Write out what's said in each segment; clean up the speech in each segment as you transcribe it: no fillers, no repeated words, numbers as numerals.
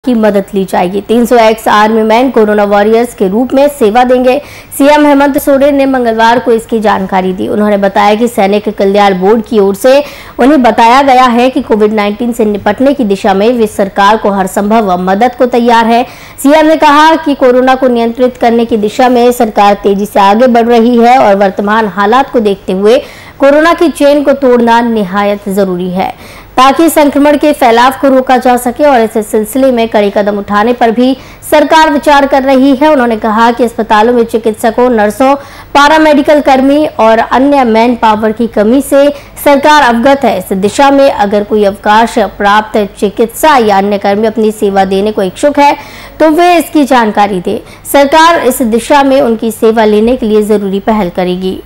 की मदद ली जाएगी। 300 ex army man corona warriors के रूप में सेवा देंगे। सीएम हेमंत सोरेन ने मंगलवार को इसकी जानकारी दी। उन्होंने बताया कि सैनिक कल्याण बोर्ड की ओर से उन्हें बताया गया है कि कोविड-19 से निपटने की दिशा में वे सरकार को हर संभव मदद को तैयार है। सीएम ने कहा कि कोरोना को नियंत्रित करने की दिशा में सरकार तेजी से आगे बढ़ रही है और वर्तमान हालात को देखते हुए कोरोना की चेन को तोड़ना निहायत जरूरी है ताकि संक्रमण के फैलाव को रोका जा सके और इस सिलसिले में कड़े कदम उठाने पर भी सरकार विचार कर रही है। उन्होंने कहा कि अस्पतालों में चिकित्सकों, नर्सों, पैरामेडिकल कर्मी और अन्य मैन पावर की कमी से सरकार अवगत है। इस दिशा में अगर कोई अवकाश प्राप्त चिकित्सा या अन्य कर्मी अपनी सेवा देने को इच्छुक है तो वे इसकी जानकारी दे। सरकार इस दिशा में उनकी सेवा लेने के लिए जरूरी पहल करेगी।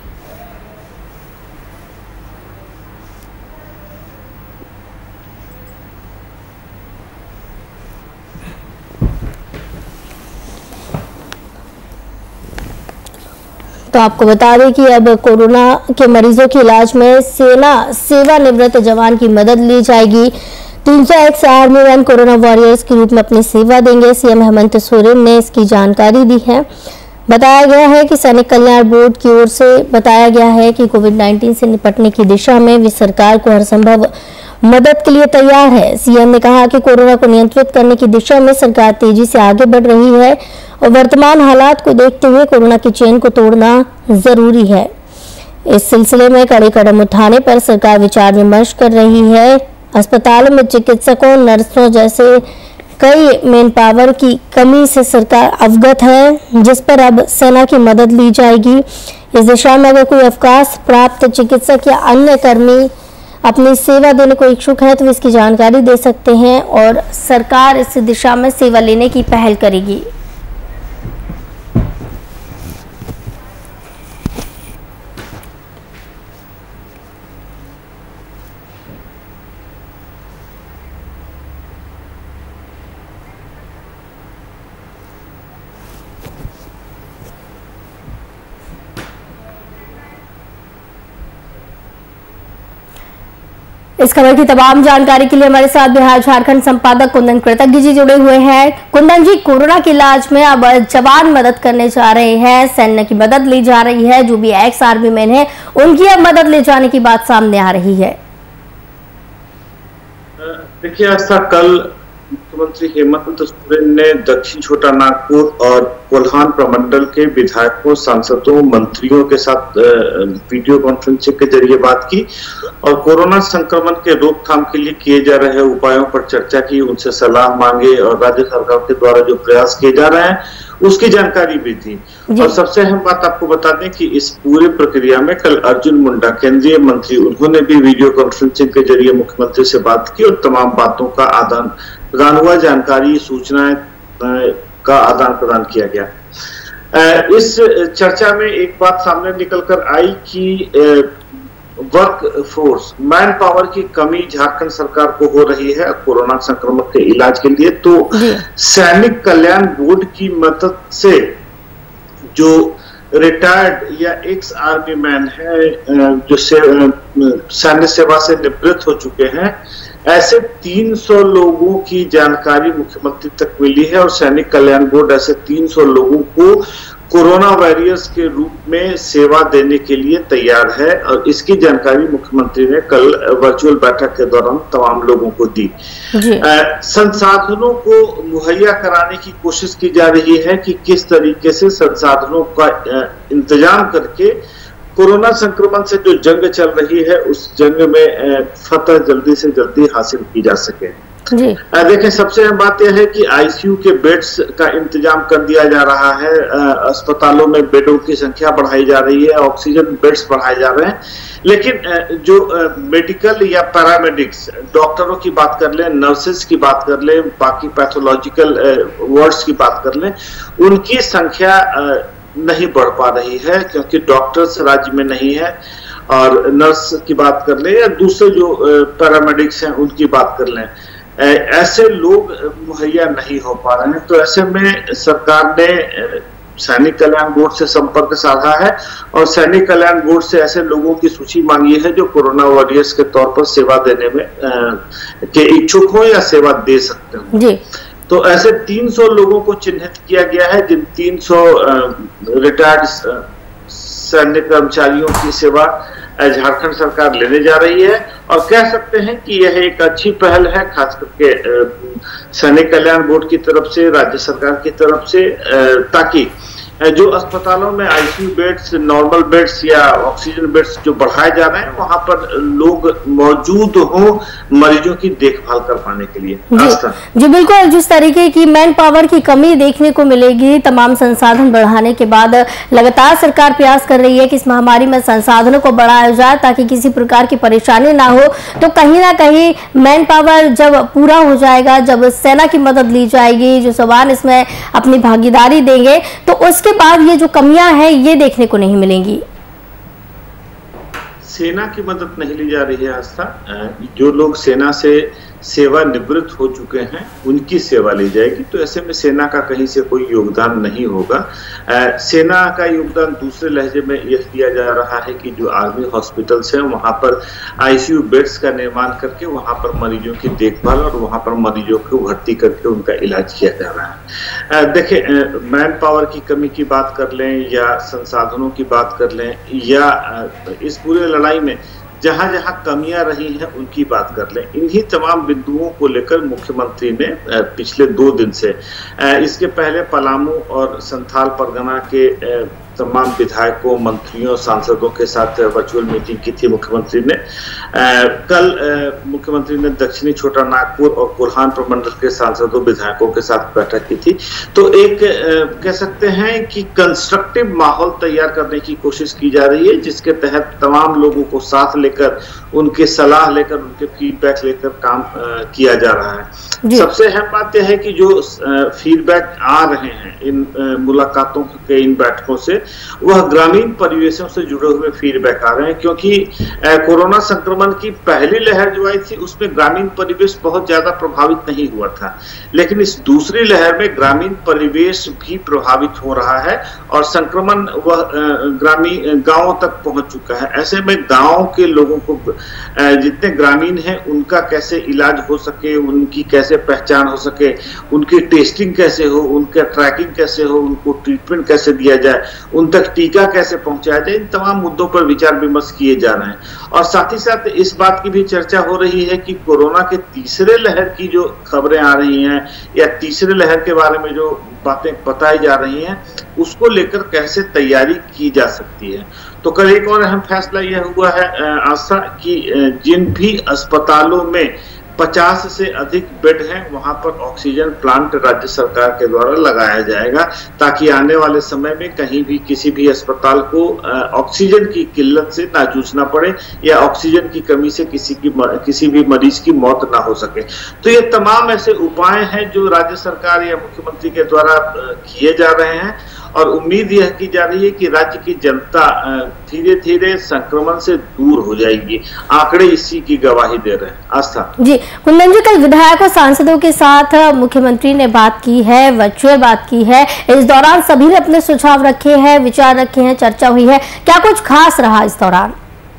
तो आपको बता दें कि अब कोरोना के मरीजों के इलाज में सेना सेवानिवृत्त जवान की मदद ली जाएगी। 300 ex army man corona warriors के रूप में अपनी सेवा देंगे। सीएम हेमंत सोरेन ने इसकी जानकारी दी है। बताया गया है कि सैनिक कल्याण बोर्ड की ओर से बताया गया है कि कोविड-19 से निपटने की दिशा में वे सरकार को हर संभव मदद के लिए तैयार है। सीएम ने कहा कि कोरोना को नियंत्रित करने की दिशा में सरकार तेजी से आगे बढ़ रही है और वर्तमान हालात को देखते हुए कोरोना की चेन को तोड़ना जरूरी है। इस सिलसिले में कड़े कदम उठाने पर सरकार विचार विमर्श कर रही है। अस्पतालों में चिकित्सकों, नर्सों जैसे कई मेन पावर की कमी से सरकार अवगत है, जिस पर अब सेना की मदद ली जाएगी। इस दिशा में अगर कोई अवकाश प्राप्त चिकित्सक या अन्य कर्मी अपनी सेवा देने को इच्छुक है तो इसकी जानकारी दे सकते हैं और सरकार इस दिशा में सेवा लेने की पहल करेगी। इस खबर की तमाम जानकारी के लिए हमारे साथ बिहार झारखंड संपादक कुंदन कृतज्ञ जी जुड़े हुए हैं। कुंदन जी, कोरोना के इलाज में अब जवान मदद करने जा रहे हैं, सैन्य की मदद ली जा रही है, जो भी एक्स आर्मी मैन है उनकी अब मदद ले जाने की बात सामने आ रही है। देखिए, ऐसा कल मुख्यमंत्री हेमंत सोरेन ने दक्षिण छोटा नागपुर और कोल्हान प्रमंडल के विधायकों, सांसदों, मंत्रियों के साथ वीडियो कॉन्फ्रेंसिंग के जरिए बात की और कोरोना संक्रमण के रोकथाम के लिए किए जा रहे उपायों पर चर्चा की, उनसे सलाह मांगे और राज्य सरकार के द्वारा जो प्रयास किए जा रहे हैं उसकी जानकारी भी दी। और सबसे अहम बात आपको बता दें कि इस पूरी प्रक्रिया में कल अर्जुन मुंडा केंद्रीय मंत्री, उन्होंने भी वीडियो कॉन्फ्रेंसिंग के जरिए मुख्यमंत्री से बात की और तमाम बातों का आदान प्रदान हुआ, जानकारी, सूचनाएं का आदान प्रदान किया गया। इस चर्चा में एक बात सामने निकल कर आई कि वर्क फोर्स, मैन पावर की कमी झारखंड सरकार को हो रही है कोरोना संक्रमण के इलाज के लिए। तो सैनिक कल्याण बोर्ड की मदद से जो रिटायर्ड या एक्स आर्मी मैन है, जो सैन्य सेवा से निवृत्त हो चुके हैं, ऐसे 300 लोगों की जानकारी मुख्यमंत्री तक मिली है और सैनिक कल्याण बोर्ड ऐसे 300 लोगों को कोरोना वॉरियर्स के रूप में सेवा देने के लिए तैयार है और इसकी जानकारी मुख्यमंत्री ने कल वर्चुअल बैठक के दौरान तमाम लोगों को दी। संसाधनों को मुहैया कराने की कोशिश की जा रही है कि किस तरीके से संसाधनों का इंतजाम करके कोरोना संक्रमण से जो जंग चल रही है उस जंग में फतह जल्दी से जल्दी हासिल की जा सके। देखें, सबसे अहम बात यह है कि आईसीयू के बेड्स का इंतजाम कर दिया जा रहा है, अस्पतालों में बेडों की संख्या बढ़ाई जा रही है, ऑक्सीजन बेड्स बढ़ाए जा रहे हैं। लेकिन जो मेडिकल या पैरामेडिक्स, डॉक्टरों की बात कर लें, नर्सेस की बात कर लें, बाकी पैथोलॉजिकल वार्ड्स की बात कर लें, उनकी संख्या नहीं बढ़ पा रही है क्योंकि डॉक्टर्स राज्य में नहीं है। और नर्स की बात कर लें या दूसरे जो पैरामेडिक्स हैं उनकी बात कर लें, ऐसे लोग मुहैया नहीं हो पा रहे हैं। तो ऐसे में सरकार ने सैनिक कल्याण बोर्ड से संपर्क साधा है और सैनिक कल्याण बोर्ड से ऐसे लोगों की सूची मांगी है जो कोरोना वॉरियर्स के तौर पर सेवा देने में के इच्छुक हो या सेवा दे सकते हो। तो ऐसे 300 लोगों को चिन्हित किया गया है, जिन 300 रिटायर्ड सैन्य कर्मचारियों की सेवा झारखंड सरकार लेने जा रही है। और कह सकते हैं कि यह एक अच्छी पहल है, खास करके सैनिक कल्याण बोर्ड की तरफ से, राज्य सरकार की तरफ से, ताकि जो अस्पतालों में आईसीयू बेड्स, नॉर्मल बेड्स या ऑक्सीजन बेड्स जो बढ़ाए जा रहे हैं, वहां पर लोग मौजूद हों मरीजों की देखभाल कर पाने के लिए। जी बिल्कुल, जिस तरीके की मैन पावर की कमी देखने को मिलेगी, तमाम संसाधन बढ़ाने के बाद लगातार सरकार प्रयास कर रही है कि इस महामारी में संसाधनों को बढ़ाया जाए ताकि किसी प्रकार की परेशानी ना हो। तो कहीं ना कहीं मैन पावर जब पूरा हो जाएगा, जब सेना की मदद ली जाएगी, जो जवान इसमें अपनी भागीदारी देंगे, तो उसके बाद ये जो कमियां हैं ये देखने को नहीं मिलेंगी। सेना की मदद नहीं ली जा रही है आस्था। जो लोग सेना से सेवानिवृत्त हो चुके हैं उनकी सेवा ली जाएगी। तो ऐसे में सेना का कहीं से कोई योगदान नहीं होगा। सेना का योगदान दूसरे लहजे में यह दिया जा रहा है कि जो आर्मी हॉस्पिटल्स हैं वहां पर आईसीयू बेड्स का निर्माण करके वहां पर मरीजों की देखभाल और वहां पर मरीजों को भर्ती करके उनका इलाज किया जा रहा है। देखिए, मैन पावर की कमी की बात कर लें या संसाधनों की बात कर लें या इस पूरे लड़ाई में जहां जहां कमियां रही हैं उनकी बात कर लें, इन्हीं तमाम बिंदुओं को लेकर मुख्यमंत्री ने पिछले 2 दिन से, इसके पहले पलामू और संथाल परगना के तमाम विधायकों, मंत्रियों, सांसदों के साथ वर्चुअल मीटिंग की थी मुख्यमंत्री ने। कल मुख्यमंत्री ने दक्षिणी छोटा नागपुर और कोल्हान प्रमंडल के सांसदों, विधायकों के साथ बैठक की थी। तो एक कह सकते हैं कि कंस्ट्रक्टिव माहौल तैयार करने की कोशिश की जा रही है, जिसके तहत तमाम लोगों को साथ लेकर, उनके सलाह लेकर, उनके फीडबैक लेकर काम किया जा रहा है। सबसे अहम बात यह है कि जो फीडबैक आ रहे हैं इन मुलाकातों के, इन बैठकों से, वह ग्रामीण परिवेशों से जुड़े हुए फीडबैक आ रहे हैं, क्योंकि कोरोना संक्रमण की पहली लहर जो आई थी उसमें ग्रामीण परिवेश बहुत ज्यादा प्रभावित नहीं हुआ था, लेकिन इस दूसरी लहर में ग्रामीण परिवेश भी प्रभावित हो रहा है और संक्रमण वह ग्रामीण गांवों तक पहुंच चुका है। ऐसे में गांव के लोगों को, जितने ग्रामीण हैं, उनका कैसे इलाज हो सके, उनकी कैसे पहचान हो सके, उनकी टेस्टिंग कैसे हो, उनका ट्रैकिंग कैसे हो, उनको ट्रीटमेंट कैसे दिया जाए, उन तक टीका कैसे पहुंचाया जाए, इन तमाम मुद्दों पर विचार विमर्श किए जा रहे हैं। और साथ ही साथ इस बात की भी चर्चा हो रही है कि कोरोना के तीसरे लहर की जो खबरें आ रही हैं या तीसरे लहर के बारे में जो बातें बताई जा रही हैं, उसको लेकर कैसे तैयारी की जा सकती है। तो कल एक और अहम फैसला यह हुआ है आशा कि जिन भी अस्पतालों में 50 से अधिक बेड हैं वहां पर ऑक्सीजन प्लांट राज्य सरकार के द्वारा लगाया जाएगा, ताकि आने वाले समय में कहीं भी किसी भी अस्पताल को ऑक्सीजन की किल्लत से ना जूझना पड़े या ऑक्सीजन की कमी से किसी भी मरीज की मौत ना हो सके। तो ये तमाम ऐसे उपाय हैं जो राज्य सरकार या मुख्यमंत्री के द्वारा किए जा रहे हैं और उम्मीद यह की जा रही है कि राज्य की जनता धीरे धीरे संक्रमण से दूर हो जाएगी। आंकड़े इसी की गवाही दे रहे हैं। आस्था जी, कुंदन जी, कल विधायकों सांसदों के साथ मुख्यमंत्री ने बात की है, वर्चुअल बात की है। इस दौरान सभी ने अपने सुझाव रखे हैं, विचार रखे हैं, चर्चा हुई है। क्या कुछ खास रहा इस दौरान?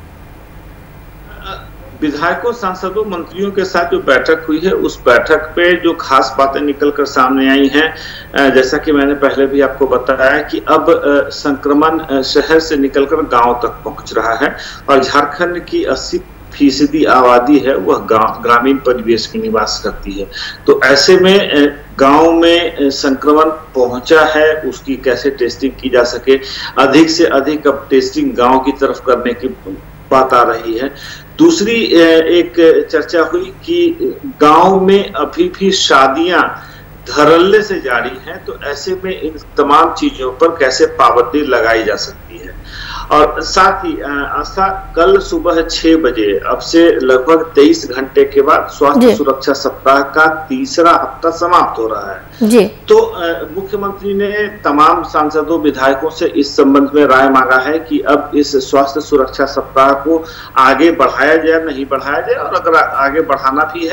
विधायकों, सांसदों, मंत्रियों के साथ जो बैठक हुई है, उस बैठक पे जो खास बातें निकलकर सामने आई हैं, जैसा कि मैंने पहले भी आपको बताया कि अब संक्रमण शहर से निकलकर गांव तक पहुंच रहा है और झारखंड की 80% आबादी है वह ग्रामीण परिवेश में निवास करती है। तो ऐसे में गांव में संक्रमण पहुंचा है, उसकी कैसे टेस्टिंग की जा सके, अधिक से अधिक अब टेस्टिंग गांव की तरफ करने की बात आ रही है। दूसरी एक चर्चा हुई कि गांव में अभी भी शादियां धड़ल्ले से जारी हैं, तो ऐसे में इन तमाम चीजों पर कैसे पाबंदी लगाई जा सकती है। और साथ ही आस्था, कल सुबह 6 बजे, अब से लगभग 23 घंटे के बाद स्वास्थ्य सुरक्षा सप्ताह का तीसरा हफ्ता समाप्त हो रहा है जी। तो मुख्यमंत्री ने तमाम सांसदों, विधायकों से इस संबंध में राय मांगा है कि अब इस स्वास्थ्य सुरक्षा सप्ताह को आगे बढ़ाया जाए, नहीं बढ़ाया जाए, और अगर आगे बढ़ाना भी है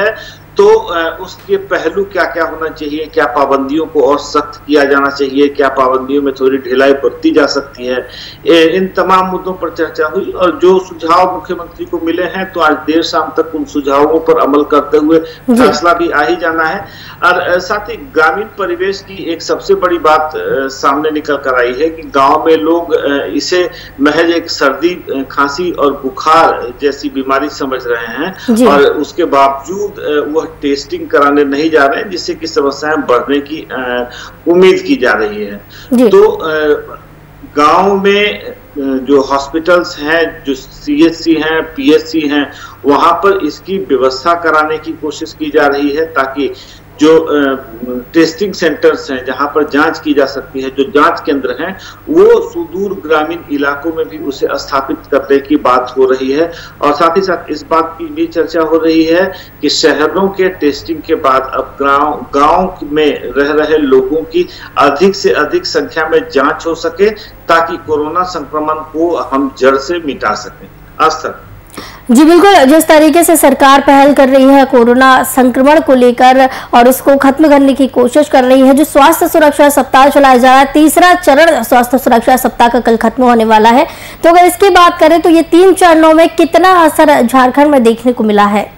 तो उसके पहलू क्या क्या होना चाहिए, क्या पाबंदियों को और सख्त किया जाना चाहिए, क्या पाबंदियों में थोड़ी ढिलाई बरती जा सकती है, इन तमाम मुद्दों पर चर्चा हुई। और जो सुझाव मुख्यमंत्री को मिले हैं तो आज देर शाम तक उन सुझावों पर अमल करते हुए फैसला भी आ ही जाना है। और साथ ही ग्रामीण परिवेश की एक सबसे बड़ी बात सामने निकल कर आई है कि गांव में लोग इसे महज एक सर्दी खांसी और बुखार जैसी बीमारी समझ रहे हैं और उसके बावजूद वह टेस्टिंग कराने नहीं जा रहे हैं, जिससे कि समस्याएं बढ़ने की उम्मीद की जा रही है। तो गांव में जो हॉस्पिटल्स हैं, जो सीएचसी हैं, पीएचसी हैं, वहां पर इसकी व्यवस्था कराने की कोशिश की जा रही है ताकि जो टेस्टिंग सेंटर्स हैं जहां पर जांच की जा सकती है, जो जांच केंद्र हैं, वो सुदूर ग्रामीण इलाकों में भी उसे स्थापित करने की बात हो रही है। और साथ ही साथ इस बात की भी चर्चा हो रही है कि शहरों के टेस्टिंग के बाद अब गांव में रह रहे लोगों की अधिक से अधिक संख्या में जांच हो सके ताकि कोरोना संक्रमण को हम जड़ से मिटा सकें। अस्तर जी बिल्कुल, जिस तरीके से सरकार पहल कर रही है कोरोना संक्रमण को लेकर और उसको खत्म करने की कोशिश कर रही है, जो स्वास्थ्य सुरक्षा सप्ताह चलाया जा रहा है, तीसरा चरण स्वास्थ्य सुरक्षा सप्ताह का कल खत्म होने वाला है, तो अगर इसकी बात करें तो ये 3 चरणों में कितना असर झारखंड में देखने को मिला है?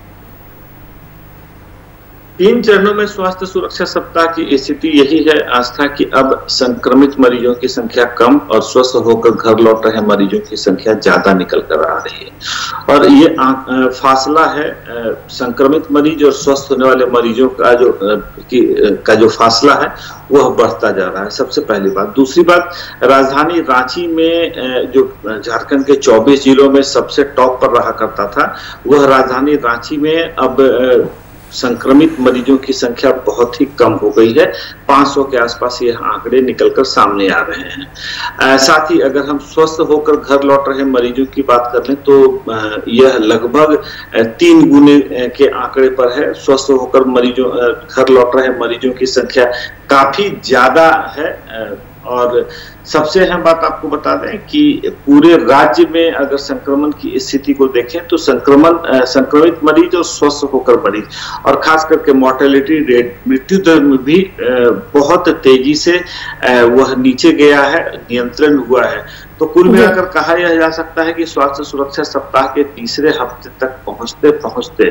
3 चरणों में स्वास्थ्य सुरक्षा सप्ताह की स्थिति यही है आस्था कि अब संक्रमित मरीजों की संख्या कम और स्वस्थ होकर घर लौट रहे मरीजों की संख्या ज्यादा निकल कर आ रही है। और ये फासला है संक्रमित मरीज और स्वस्थ होने वाले मरीजों का जो फासला है वह बढ़ता जा रहा है। सबसे पहली बात। दूसरी बात, राजधानी रांची में जो झारखंड के 24 जिलों में सबसे टॉप पर रहा करता था, वह राजधानी रांची में अब संक्रमित मरीजों की संख्या बहुत ही कम हो गई है। 500 के आसपास ये आंकड़े निकलकर सामने आ रहे हैं। साथ ही अगर हम स्वस्थ होकर घर लौट रहे मरीजों की बात कर लें तो यह लगभग 3 गुने के आंकड़े पर है। स्वस्थ होकर घर लौट रहे मरीजों की संख्या काफी ज्यादा है। और सबसे अहम बात आपको बता दें कि पूरे राज्य में अगर संक्रमण की स्थिति को देखें तो संक्रमित मरीज और स्वस्थ होकर मरीज और खास करके मोर्टेलिटी रेट, मृत्यु दर में भी बहुत तेजी से वह नीचे गया है, नियंत्रण हुआ है। तो कुल मिलाकर कहा यह जा सकता है कि स्वास्थ्य सुरक्षा सप्ताह के तीसरे हफ्ते तक पहुंचते पहुंचते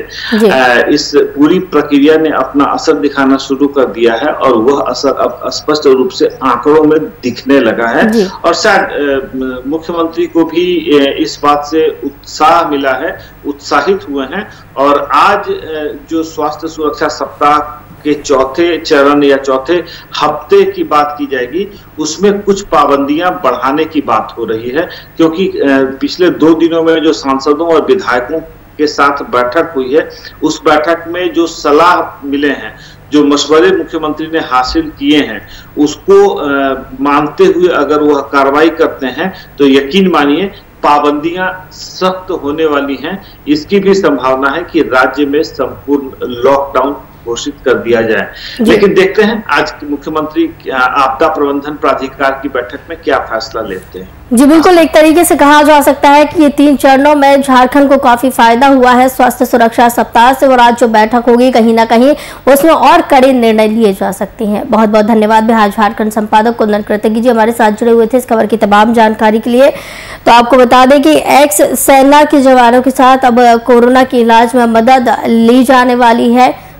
इस पूरी प्रक्रिया ने अपना असर दिखाना शुरू कर दिया है और वह असर अब स्पष्ट रूप से आंकड़ों में दिखने लगा है। और शायद मुख्यमंत्री को भी इस बात से उत्साह मिला है, उत्साहित हुए हैं। और आज जो स्वास्थ्य सुरक्षा सप्ताह के चौथे चरण या चौथे हफ्ते की बात की जाएगी, उसमें कुछ पाबंदियां बढ़ाने की बात हो रही है, क्योंकि पिछले 2 दिनों में जो सांसदों और विधायकों के साथ बैठक हुई है, उस बैठक में जो सलाह मिले हैं, जो मशवरे मुख्यमंत्री ने हासिल किए हैं, उसको मानते हुए अगर वह कार्रवाई करते हैं तो यकीन मानिए पाबंदियां सख्त होने वाली हैं। इसकी भी संभावना है कि राज्य में संपूर्ण लॉकडाउन घोषित कर दिया जाए। लेकिन देखते हैं आज मुख्यमंत्री आपदा प्रबंधन प्राधिकार की बैठक में क्या फैसला लेते हैं। जी बिल्कुल, एक तरीके से कहा जा सकता है कि ये 3 चरणों में झारखंड को काफी फायदा हुआ है स्वास्थ्य सुरक्षा सप्ताह से, और आज जो बैठक होगी कहीं ना कहीं उसमें और कड़े निर्णय लिए जा सकते हैं। बहुत बहुत धन्यवाद बिहार झारखंड संपादक कुंदन कृतज्ञ जी हमारे साथ जुड़े हुए थे इस खबर की तमाम जानकारी के लिए। तो आपको बता दें कि एक्स सेना के जवानों के साथ अब कोरोना के इलाज में मदद ली जाने वाली है।